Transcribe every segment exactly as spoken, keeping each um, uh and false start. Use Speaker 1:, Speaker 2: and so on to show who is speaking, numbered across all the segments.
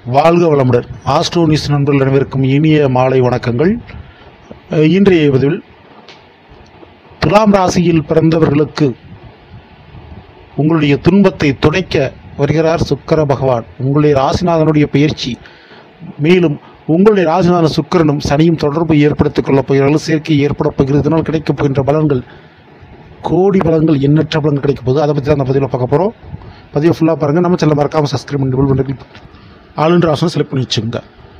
Speaker 1: வாழ்க வளமுடன். Astro news நண்பர்கள் அனைவருக்கும் இனிய மாலை வணக்கங்கள். இன்றைய பதிவில் துலாம் ராசியில் பிறந்தவர்களுக்கு உங்களுடைய துன்பத்தை துடைக்க வருகிறார் சுக்கிர பகவான். உங்களுடைய ராசிநாதனுடைய பயிற்சி, மேலும் உங்களுடைய ராசிநாதன் சுக்கிரனும் சனியும் தொடர்பு ஏற்படுத்திக் கொள்ளப் போகிறார்கள். சேர்க்கை ஏற்படப் போகிறது. இதனால் கிடைக்கப் போகின்ற பலன்கள் கோடி பலன்கள், எண்ணற்ற பலன்கள் கிடைக்க போகுது. அதை பற்றி தான் அந்த பதிவில் பார்க்க போகிறோம். பதிவை ஃபுல்லாக பாருங்கள். நம்ம சேனல் மறக்காமல் சப்ஸ்கிரைப் பண்ணி ஆளுன்ற ஆசனம் செலக்ட் பண்ணி வச்சுங்க.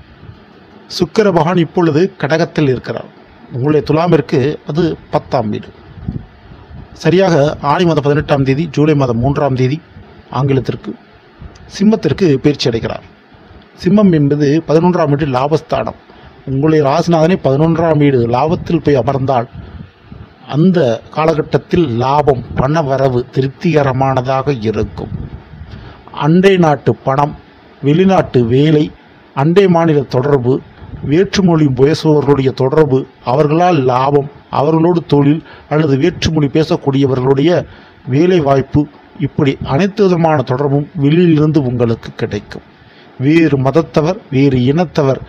Speaker 1: சுக்கிர பகவான் இப்பொழுது கடகத்தில் இருக்கிறார். உங்களுடைய துலாமிற்கு அது பத்தாம் வீடு. சரியாக ஆணி மாதம் பதினெட்டாம் தேதி ஜூலை மாதம் மூன்றாம் தேதி ஆங்கிலத்திற்கு சிம்மத்திற்கு பயிற்சி அடைகிறார். சிம்மம் என்பது பதினொன்றாம் வீடு லாபஸ்தானம். உங்களுடைய ராசிநாதனை பதினொன்றாம் வீடு லாபத்தில் போய் அமர்ந்தால் அந்த காலகட்டத்தில் லாபம், பண வரவு திருப்திகரமானதாக இருக்கும். அண்டை நாட்டு பணம், வெளிநாட்டு வேலை, அண்டை மாநில தொடர்பு, வேற்றுமொழி பேசுபவர்களுடைய தொடர்பு, அவர்களால் லாபம், அவர்களோடு தொழில் அல்லது வேற்றுமொழி பேசக்கூடியவர்களுடைய வேலை வாய்ப்பு, இப்படி அனைத்து விதமான தொடர்பும் வெளியிலிருந்து உங்களுக்கு கிடைக்கும். வேறு மதத்தவர், வேறு இனத்தவர்,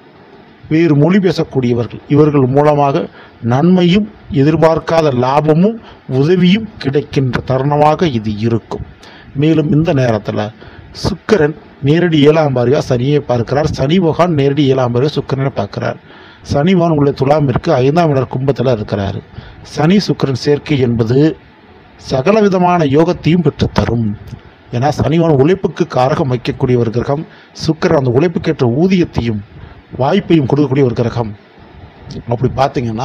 Speaker 1: வேறு மொழி பேசக்கூடியவர்கள், இவர்கள் மூலமாக நன்மையும் எதிர்பார்க்காத லாபமும் உதவியும் கிடைக்கின்ற தருணமாக இது இருக்கும். மேலும் இந்த நேரத்தில் சுக்கிரன் நேரடி ஏழாம் பார்வையாக சனியை பார்க்கிறார். சனி பகவான் நேரடி ஏழாம் பார்வையாக சுக்கிரனை பார்க்கிறார். சனி பகவான் உள்ள துலாமிற்கு ஐந்தாம் இட கும்பத்தில் இருக்கிறார். சனி சுக்கிரன் சேர்க்கை என்பது சகல விதமான யோகத்தையும் பெற்றுத்தரும். ஏன்னா சனிவான் உழைப்புக்கு காரகம் வைக்கக்கூடிய ஒரு கிரகம். சுக்கிரன் அந்த உழைப்புக்கேற்ற ஊதியத்தையும் வாய்ப்பையும் கொடுக்கக்கூடிய ஒரு கிரகம். அப்படி பார்த்தீங்கன்னா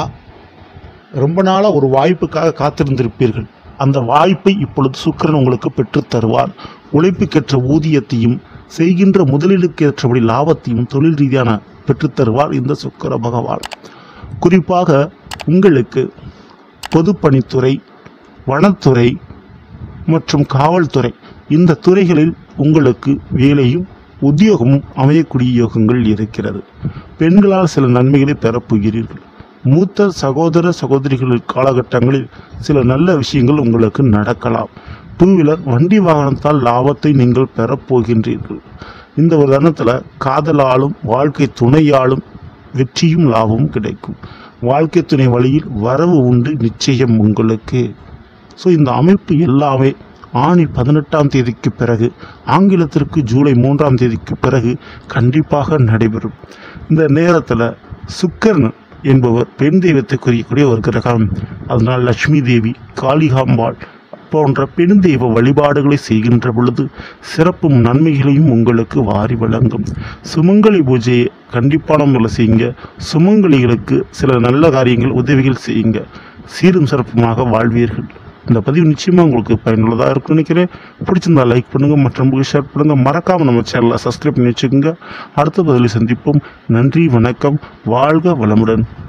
Speaker 1: ரொம்ப நாளாக ஒரு வாய்ப்புக்காக காத்திருந்திருப்பீர்கள். அந்த வாய்ப்பை இப்பொழுது சுக்கிரன் உங்களுக்கு பெற்று தருவார். உழைப்புக்கேற்ற ஊதியத்தையும் செய்கின்ற முதலீடுக்கு ஏற்றபடி லாபத்தையும் தொழில் ரீதியான பெற்றுத்தருவார் இந்த சுக்கிர பகவான். குறிப்பாக உங்களுக்கு பொதுப்பணித்துறை, வனத்துறை மற்றும் காவல்துறை, இந்த துறைகளில் உங்களுக்கு வேலையும் உத்தியோகமும் அமையக்கூடிய யோகங்கள் இருக்கிறது. பெண்களால் சில நன்மைகளை பெறப்போகிறீர்கள். மூத்த சகோதர சகோதரிகள் காலகட்டங்களில் சில நல்ல விஷயங்கள் உங்களுக்கு நடக்கலாம். டூ வீலர் வண்டி வாகனத்தால் லாபத்தை நீங்கள் பெறப்போகின்றீர்கள். இந்த ஒரு தருணத்தில் காதலாலும் வாழ்க்கை துணையாலும் வெற்றியும் லாபமும் கிடைக்கும். வாழ்க்கை துணை வழியில் வரவு உண்டு நிச்சயம் உங்களுக்கு. ஸோ இந்த அமைப்பு எல்லாமே ஆணி பதினெட்டாம் தேதிக்கு பிறகு, ஆங்கிலத்திற்கு ஜூலை மூன்றாம் தேதிக்கு பிறகு கண்டிப்பாக நடைபெறும். இந்த நேரத்தில் சுக்கிரன் என்பவர் பெண் தெய்வத்தை குறிக்கக்கூடிய ஒரு கிரகம். அதனால் லட்சுமி தேவி, காளிகாம்பாள் போன்ற பெண் தெய்வ வழிபாடுகளை செய்கின்ற பொழுது சிறப்பும் நன்மைகளையும் உங்களுக்கு வாரி வழங்கும். சுமங்கலி பூஜையை கண்டிப்பான முறையில் செய்யுங்க. சுமங்கலிகளுக்கு சில நல்ல காரியங்கள், உதவிகள் செய்யுங்க. சீரும் சிறப்புமாக வாழ்வீர்கள். இந்த பதிவு நிச்சயமாக உங்களுக்கு பயனுள்ளதாக இருக்கும்னு நினைக்கிறேன். பிடிச்சிருந்தா லைக் பண்ணுங்கள், மற்றவங்களுக்கு ஷேர் பண்ணுங்கள். மறக்காமல் நம்ம சேனலை சப்ஸ்கிரைப் பண்ணி வச்சுக்கோங்க. அடுத்த பதிலை சந்திப்போம். நன்றி, வணக்கம், வாழ்க வளமுடன்.